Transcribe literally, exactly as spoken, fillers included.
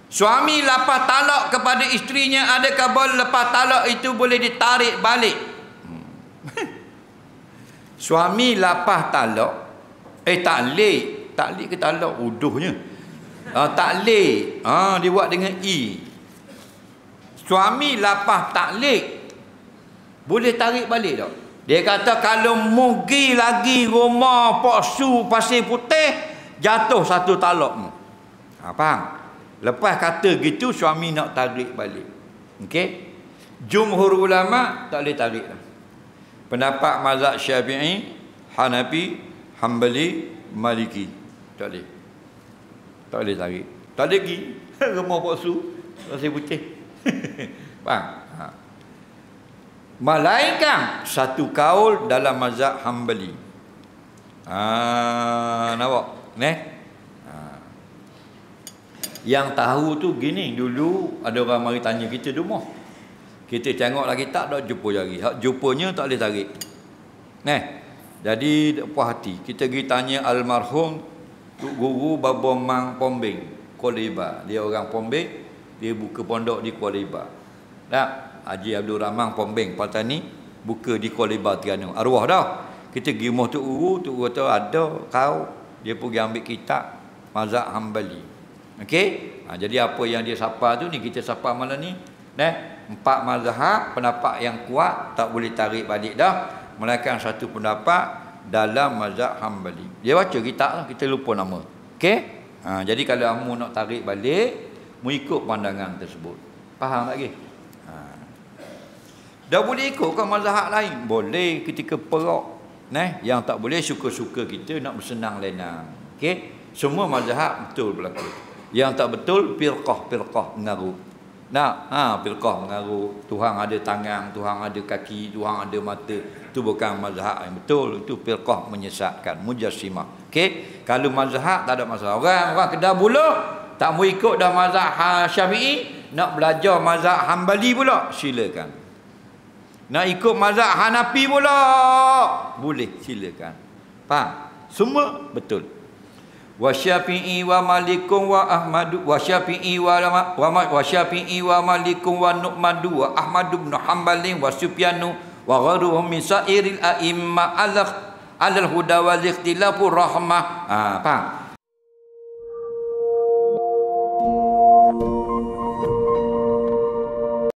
Suami lepas talak kepada isterinya, adakah boleh lepas talak itu boleh ditarik balik? Hmm. Suami lepas talak, eh taklik, taklik ke talak? Uduhnya. Ah, taklik, ah, dia buat dengan i. Suami lepas taklik, boleh tarik balik tak? Dia kata kalau mugi lagi rumah Pak Su Pasir Putih, jatuh satu talakmu. Ha, faham? Lepas kata gitu, suami nak tarik balik. Okey? Jumhur ulama tak boleh tarik dah. Pendapat mazhab Syafi'i, Hanafi, Hambali, Maliki. Tak boleh. Tak boleh tarik. Tak ada lagi. Rumah Pak Su Pasir Putih. Faham? Ha. Melainkan satu kaul dalam mazhab Hambali. Ah, nampak? Neh? Yang tahu tu gini, dulu ada orang mari tanya kita di rumah. Kita tengok lagi tak ada jumpa lagi. Hak jumpanya tak boleh tarik. Nah, jadi puas hati. Kita pergi tanya almarhum Tuk Guru Baba Mang Pombeng, Kuala Ibah. Dia orang Pombeng, dia buka pondok di Kuala Ibah. Tak? Haji Abdul Rahman Pombeng Patani buka di Kuala Ibah Terengganu. Arwah dah. Kita pergi rumah Tuk Guru, Tuk Guru tu ada kau, dia pergi ambil kitab mazhab Hambali. Okey? Ha, jadi apa yang dia sapa tu ni kita sapa malam ni. Nah, empat mazhab pendapat yang kuat tak boleh tarik balik dah, melainkan satu pendapat dalam mazhab Hambali. Dia baca kitab lah, kita lupa nama. Okey? Ha, jadi kalau kamu nak tarik balik, mengikut pandangan tersebut. Faham tak lagi? Ha. Dah boleh ikut ke mazhab lain? Boleh ketika perak. Nah, yang tak boleh suka-suka kita nak bersenang lenang. Okey? Semua mazhab betul berlaku. Yang tak betul, firqah-firqah mengaruh. Nah, ha, firqah mengaruh. Tuhan ada tangan, Tuhan ada kaki, Tuhan ada mata. Itu bukan mazhab yang betul. Itu firqah menyesatkan, mujassimah. Okey? Kalau mazhab tak ada masalah. Orang orang Kedah Buluh tak mau ikut dah mazhab Syafi'i, nak belajar mazhab Hambali pula, silakan. Nak ikut mazhab Hanafi pula, boleh, silakan. Faham? Semua betul. Wa Syafi'i wa Malikun wa Ahmadu wa Syafi'i wa wa wa Syafi'i wa Malikun wa Nu'madu wa Ahmadu bin Hanbal wa Sufyanu wa ghairuhum min sa'iril a'imma al-huda wal ikhtilafu rahmah. Ah, faham?